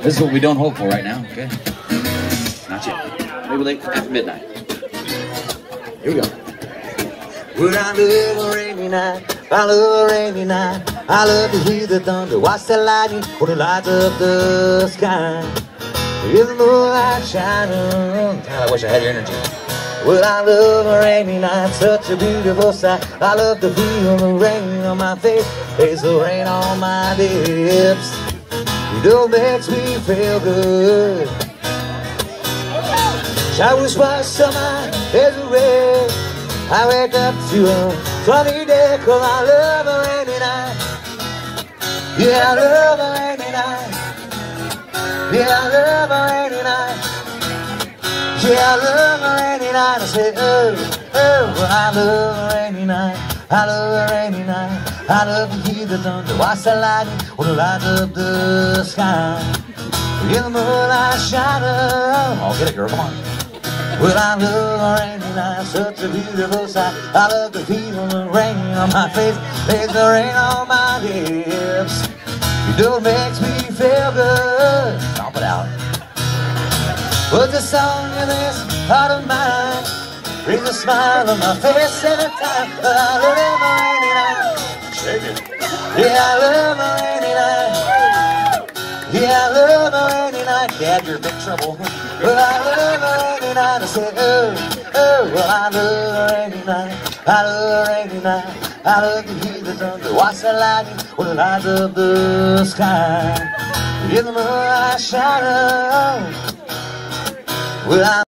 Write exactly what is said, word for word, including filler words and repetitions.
This is what we don't hope for right now. Okay. Not yet. Maybe late after midnight. Here we go. When I love a rainy night, I love a rainy night. I love to hear the thunder, watch the lightning when it lights up the sky. In the moonlight shining. God, I wish I had your energy. Well, I love a rainy night, such a beautiful sight. I love to feel the rain on my face, it's the rain on my lips. It all makes me feel good. Showers wash on my head away. I wake up to a sunny day, 'cause I love a rainy night. Yeah, I love a rainy night. Yeah, I love a rainy night. Yeah, I love a rainy night. I say, oh, oh, I love a rainy night. I love a rainy night. I love to hear the thunder, watch the lightning when it lights up the sky. In the moonlight shining. Oh, get it, girl, come on. Well, I love a rainy night, such a beautiful sight. I love to feel the rain on my face, makes the rain on my lips. It all makes me feel good. Stomp it out. But the song of this heart of mine brings a smile on my face every time. I love a rainy night. Shake it. Yeah, I love a rainy night. Yeah, I love a rainy night. Dad, you're in big trouble. Well, I love a rainy night. I said, oh, oh, well, I love a rainy night. I love a rainy night. I love to hear the thunder, watch the lightning when it lights up the sky. In the moonlight shining. Well, I